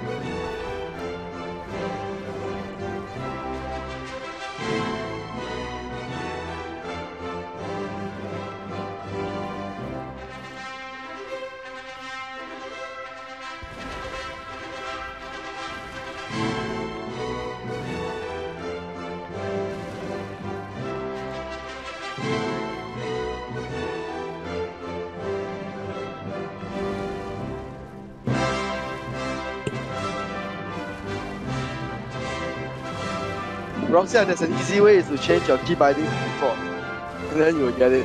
Roxia, there's an easy way to change your key binding to default, and then you will get it.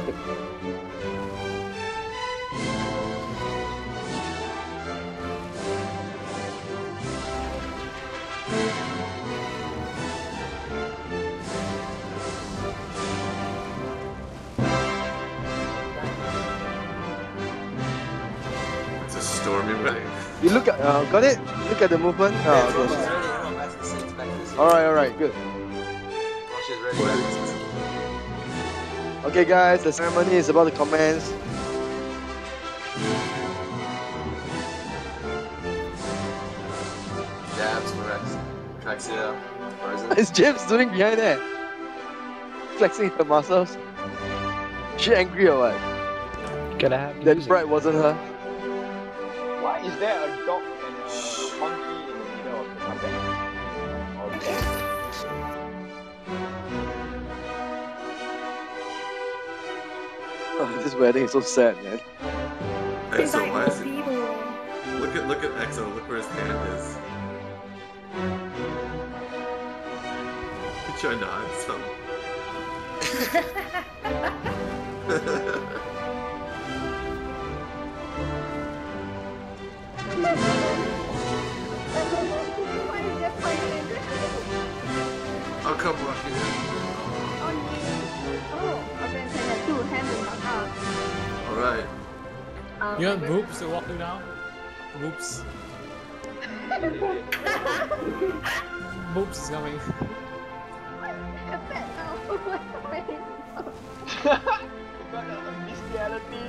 It's a stormy way. You look at, got it? Look at the movement. Alright, good. Okay guys, the ceremony is about to commence. Dabs, Pheroxia, Is James doing behind there? Flexing her muscles? She angry or what? Gotta have That music. bride wasn't her. Why is there a dog and a monkey in the middle of the carpet? Oh, this wedding is so sad, man. EXO, why is it? Look at EXO, look where his hand is. He's trying to hide something. Oh, come on. Alright. You want boobs to walk you down? Boobs. Boobs is coming. Bestiality.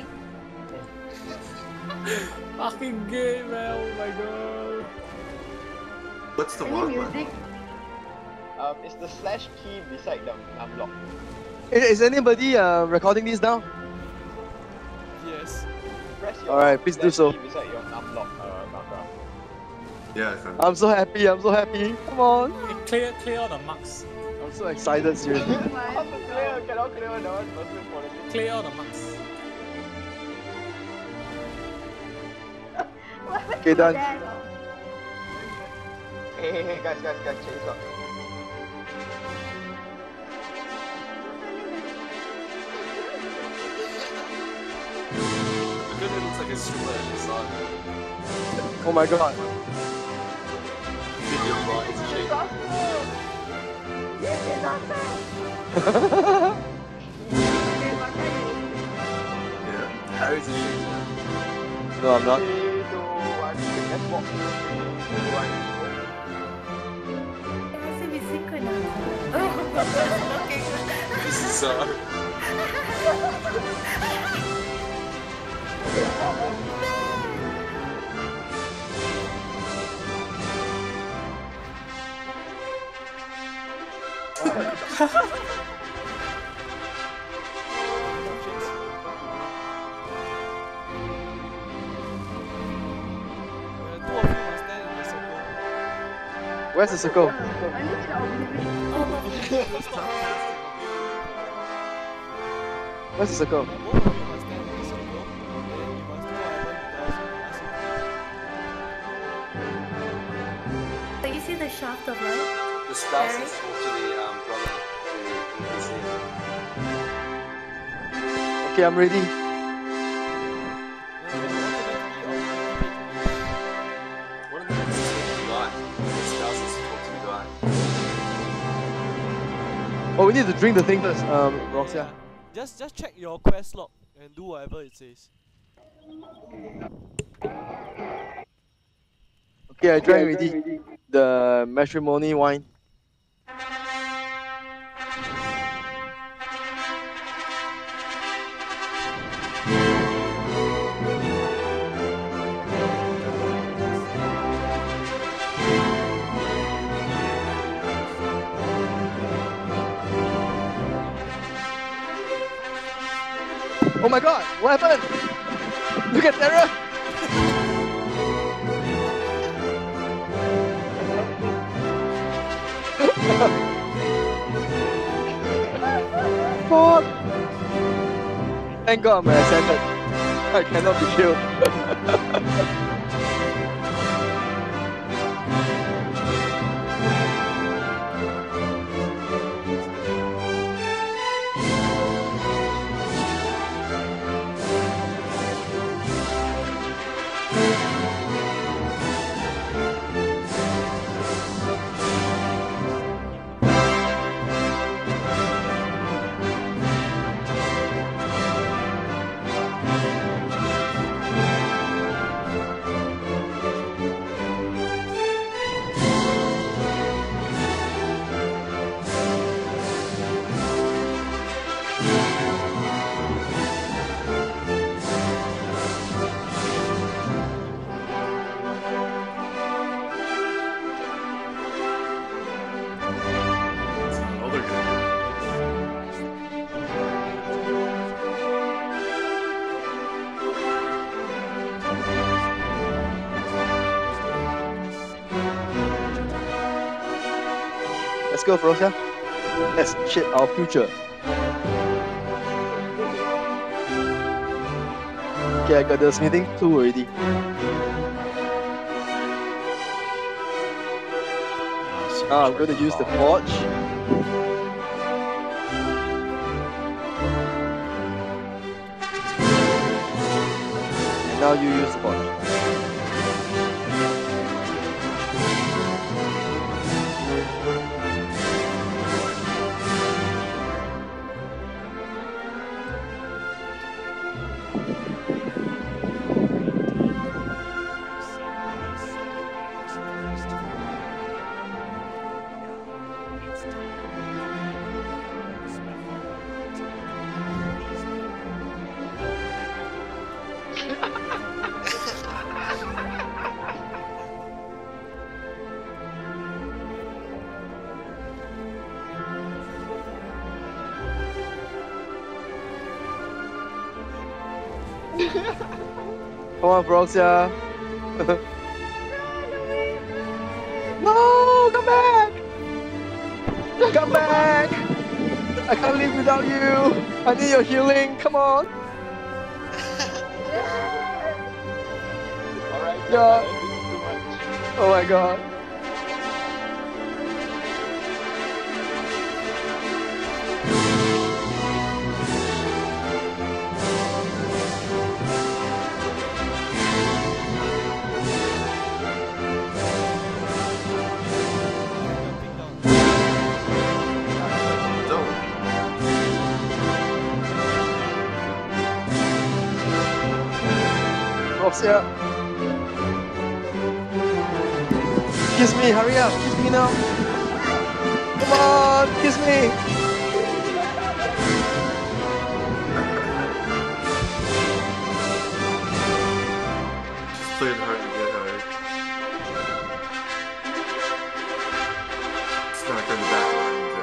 Fucking gay, man. Oh my god. What's the walk button? It's the slash key beside the unlock. Is anybody recording this now? Yes. Press your Alright, please do so. key beside your unlock marker. Yeah, I found it. I'm so happy, Come on. Clear all the marks. I'm so excited, seriously. Cannot clear that one person for the Clear all the marks. Okay, done. Hey, guys, change up. It looks like a super inside. Oh my god. Your body is shaking. Yeah. Harry's a shaking. No, I'm not. 3, 2, 1, let's walk. 3, 2, 1. This is Where's the circle? Where's the circle? So you see the shaft of light? the spouses talk to the brother who is here. Okay, I'm ready. One of them is to the guy. The spouses talk to the guy. Oh, we need to drink the thing first, Roxia. Just check your quest log and do whatever it says. Okay, I drank already. The matrimony wine. Oh my god, what happened? Look at Terra! Fuck! Thank god I'm ascended. I cannot be killed. All they're gonna Let's go, Pheroxia. Let's shape our future. Okay, I got the smithing tool already. Now I'm going to use the forge. And now you use the forge. Come on, Pheroxia. No, come back! Come back! I can't live without you. I need your healing. Come on. Alright, Yeah. this is too much. Oh my god. don't. Pheroxia. Kiss me, hurry up. Kiss me now. Come on, kiss me. Just playing hard to get hard. It's not going to back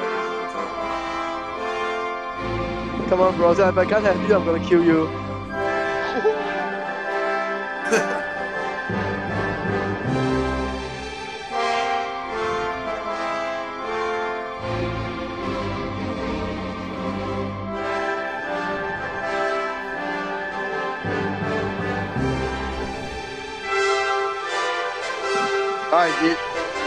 line. Come on, Pheroxia. If I can't have you, I'm gonna kill you. I did.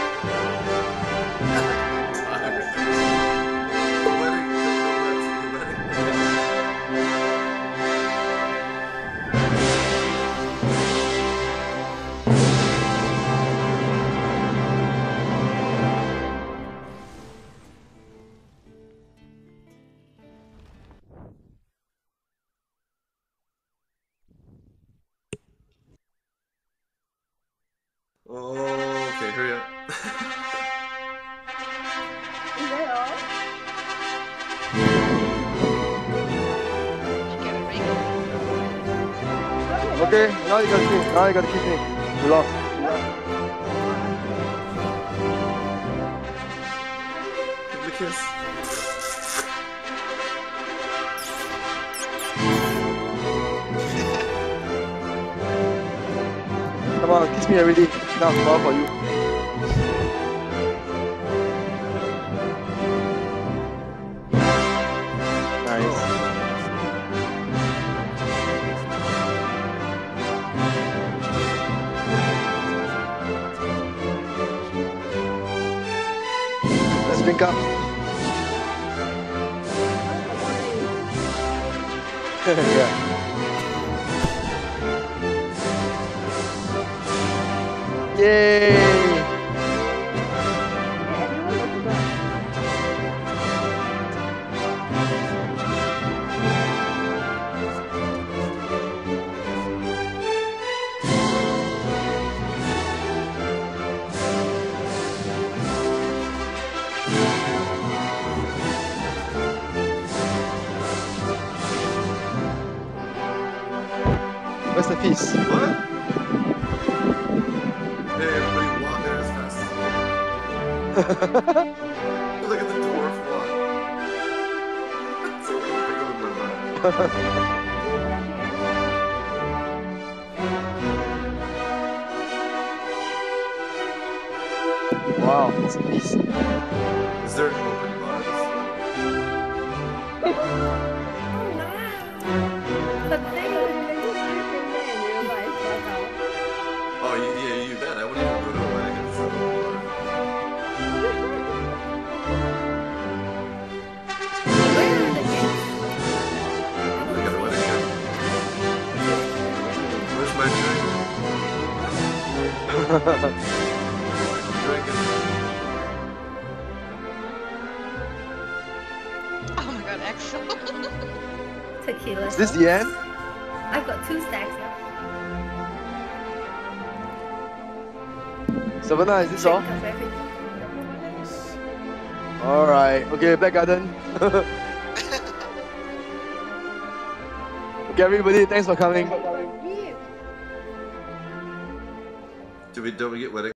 Okay, hurry up. Is that all? Okay, now you gotta kiss me. Now you gotta kiss me. You lost. Give the kiss. Come on, kiss me already. Now, tomorrow for you. Nice. Let's drink up. Yeah. Yay! Where's the feast? What? Hey, everybody walk there as fast as you can. Look at the dwarf walk. It's like bigger than my butt. Wow, it's a feast. Is there an open bar? The thing is, Oh, yeah, you bet. I wouldn't even go to a wedding if it's an open bar. Look at the wedding here. Where's my drink? I'm drinking. Oh my god, Axel. tequila. Is this the end? I've got 2 stacks now. Savannah, is this all? Drink up everything. Alright, okay, Black Garden. Okay, everybody, thanks for coming. Don't we get wedding?